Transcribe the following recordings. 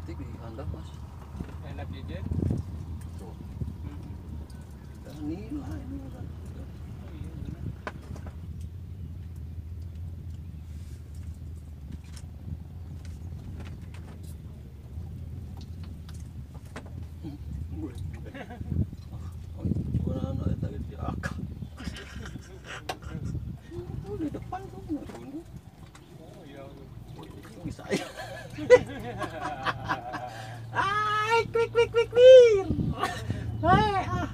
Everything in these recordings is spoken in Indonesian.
ketik di handap mas. Enak aja. Tuh. Dan nilai ini kan. Oh iya benar. Oh, orang ada tadi di akal. Oh, di depan tuh ini. Oh iya. Bisa ya. Ay, quick. Hai, ah.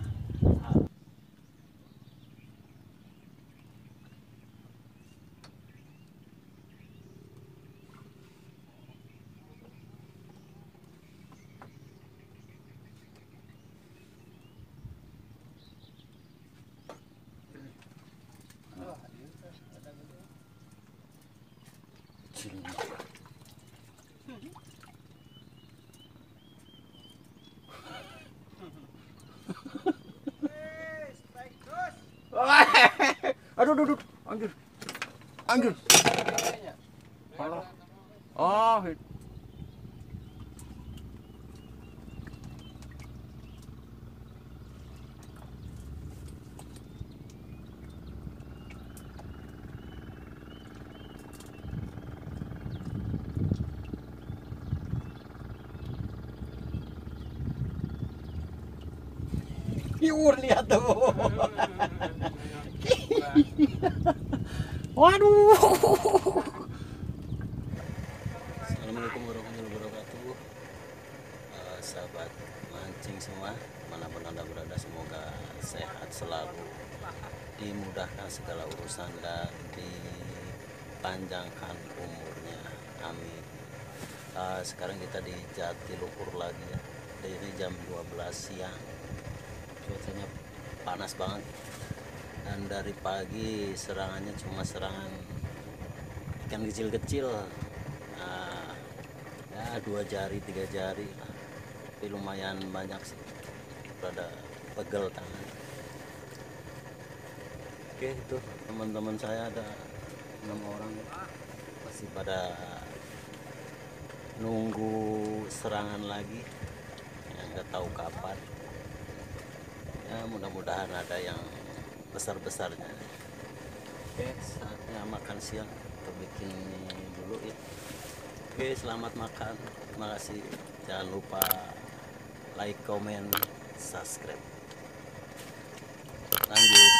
Aduh, anjir. Halo. Oh, Iur lihat tuh. Waduh. Assalamualaikum warahmatullahi wabarakatuh. Sahabat mancing semua, dimanapun anda berada, semoga sehat selalu, dimudahkan segala urusan dan dipanjangkan umurnya. Amin. Sekarang kita di Jatiluhur lagi ya. Ini jam 12 siang. Cuacanya panas banget. Dan dari pagi serangannya cuma serangan ikan kecil-kecil, nah, ya 2 jari 3 jari, tapi lumayan banyak sih, pada pegel tangan. Oke, itu teman-teman saya ada 6 orang masih pada nunggu serangan lagi, ya nggak tahu kapan. Ya mudah-mudahan ada yang besar-besarnya. Oke, saatnya makan siang. Kita bikin ini dulu ya. Oke, selamat makan. Terima kasih. Jangan lupa like, comment, subscribe. Lanjut.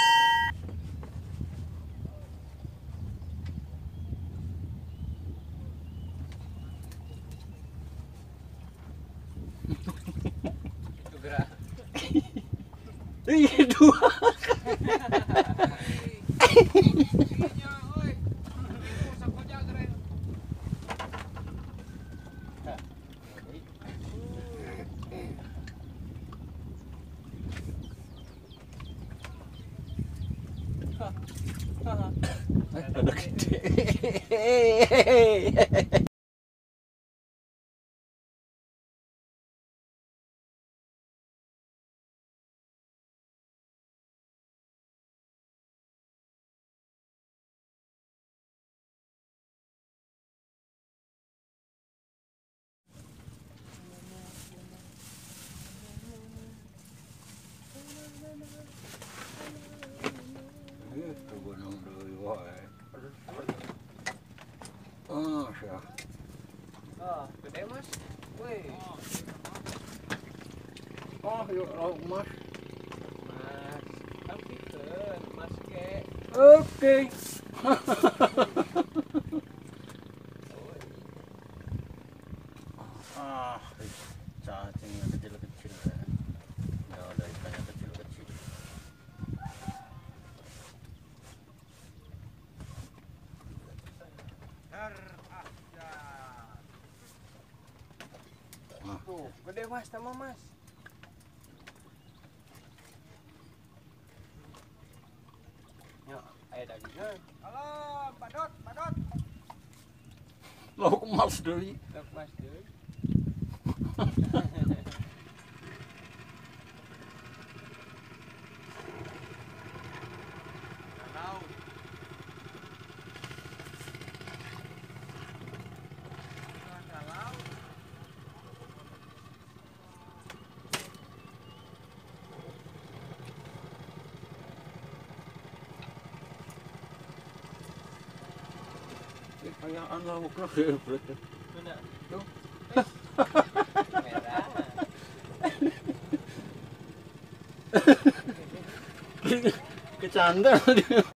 Itu gerak. Iya, 2. Ada gede. Oh, ya. Oh, gede mas. Wih. Oh, yuk, mas. Mas, kan pikeun, mas ke. Oke. Cacingnya kecil-kecil ya. Ya udah ikannya kecil-kecil. Tuh, gede mas, tambah mas. Ya, ayo dagingnya. Halo, Pak Dot. Lauk emas deui. Dok mas deh. Kayak anak geblek. Tuh nak. Tuh. Merah. Kecanda dia.